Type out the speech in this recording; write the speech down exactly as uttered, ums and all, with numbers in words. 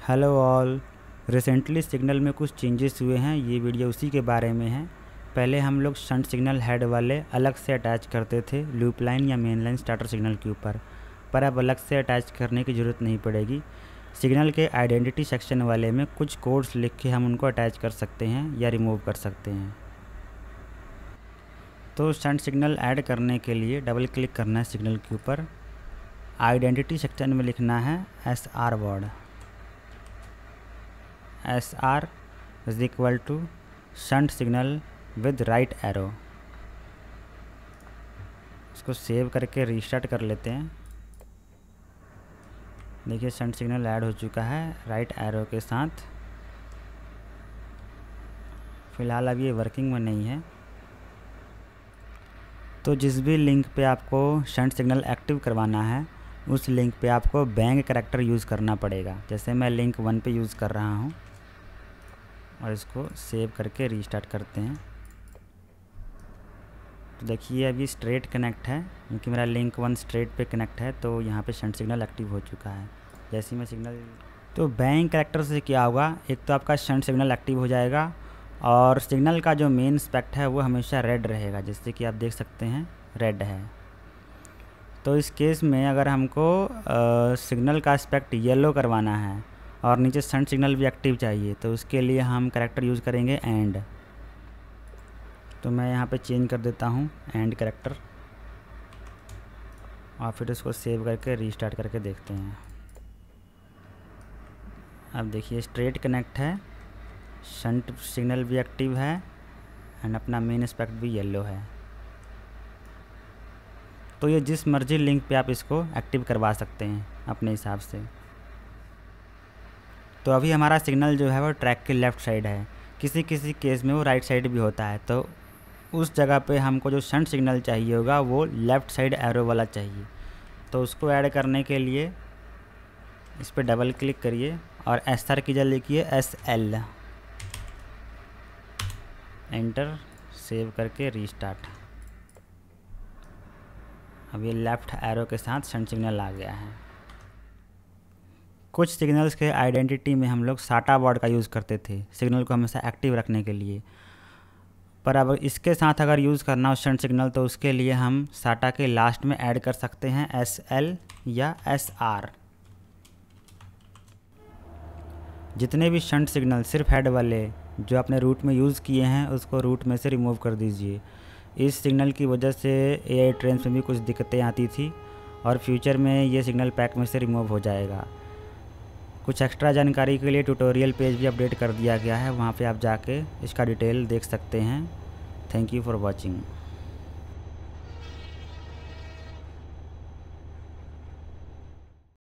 Hello all. Recently signal में कुछ changes हुए हैं, ये वीडियो उसी के बारे में है। पहले हम लोग शंट सिग्नल हेड वाले अलग से अटैच करते थे लूप लाइन या मेन लाइन स्टार्टर सिग्नल के ऊपर, पर अब अलग से अटैच करने की ज़रूरत नहीं पड़ेगी। सिग्नल के आइडेंटिटी सेक्शन वाले में कुछ कोड्स लिख के हम उनको अटैच कर सकते हैं या रिमूव कर सकते हैं। तो शंट सिग्नल ऐड करने के लिए डबल क्लिक करना है सिग्नल के ऊपर। आइडेंटिटी सेक्शन में लिखना है S R word. S R is equal to shunt signal with right arrow. इसको सेव करके रीस्टार्ट कर लेते हैं। देखिए शंट सिग्नल ऐड हो चुका है राइट एरो के साथ। फ़िलहाल अब ये वर्किंग में नहीं है। तो जिस भी लिंक पे आपको शंट सिग्नल एक्टिव करवाना है उस लिंक पे आपको बैंक करैक्टर यूज़ करना पड़ेगा। जैसे मैं लिंक वन पे यूज़ कर रहा हूँ और इसको सेव करके रीस्टार्ट करते हैं। तो देखिए अभी स्ट्रेट कनेक्ट है क्योंकि मेरा लिंक वन स्ट्रेट पे कनेक्ट है, तो यहाँ पे शंट सिग्नल एक्टिव हो चुका है। जैसे ही मैं सिग्नल तो बैंक करैक्टर से क्या होगा, एक तो आपका शंट सिग्नल एक्टिव हो जाएगा और सिग्नल का जो मेन स्पेक्ट है वो हमेशा रेड रहेगा, जैसे कि आप देख सकते हैं रेड है। तो इस केस में अगर हमको आ, सिग्नल का स्पेक्ट येलो करवाना है और नीचे शंट सिग्नल भी एक्टिव चाहिए, तो उसके लिए हम करैक्टर यूज़ करेंगे एंड। तो मैं यहाँ पे चेंज कर देता हूँ एंड करैक्टर और फिर उसको सेव करके रीस्टार्ट करके देखते हैं। अब देखिए स्ट्रेट कनेक्ट है, शंट सिग्नल भी एक्टिव है एंड अपना मेन स्पेक्ट भी येलो है। तो ये जिस मर्जी लिंक पे आप इसको एक्टिव करवा सकते हैं अपने हिसाब से। तो अभी हमारा सिग्नल जो है वो ट्रैक के लेफ़्ट साइड है, किसी किसी केस में वो राइट साइड भी होता है। तो उस जगह पे हमको जो शंट सिग्नल चाहिए होगा वो लेफ़्ट साइड एरो वाला चाहिए। तो उसको ऐड करने के लिए इस पर डबल क्लिक करिए और एस आर की जगह लिखिए एस एल, एंटर, सेव करके रीस्टार्ट। अब ये लेफ़्ट एरो के साथ शंट सिग्नल आ गया है। कुछ सिग्नल्स के आइडेंटिटी में हम लोग साटा वर्ड का यूज़ करते थे सिग्नल को हमेशा एक्टिव रखने के लिए, पर अब इसके साथ अगर यूज़ करना हो शंट सिग्नल तो उसके लिए हम साटा के लास्ट में ऐड कर सकते हैं एस एल या एस आर। जितने भी शंट सिग्नल सिर्फ हेड वाले जो आपने रूट में यूज़ किए हैं उसको रूट में से रिमूव कर दीजिए। इस सिग्नल की वजह से ए आई ट्रेन्स में भी कुछ दिक्कतें आती थी और फ्यूचर में ये सिग्नल पैक में से रिमूव हो जाएगा। कुछ एक्स्ट्रा जानकारी के लिए ट्यूटोरियल पेज भी अपडेट कर दिया गया है, वहाँ पे आप जाके इसका डिटेल देख सकते हैं। Thank you for watching.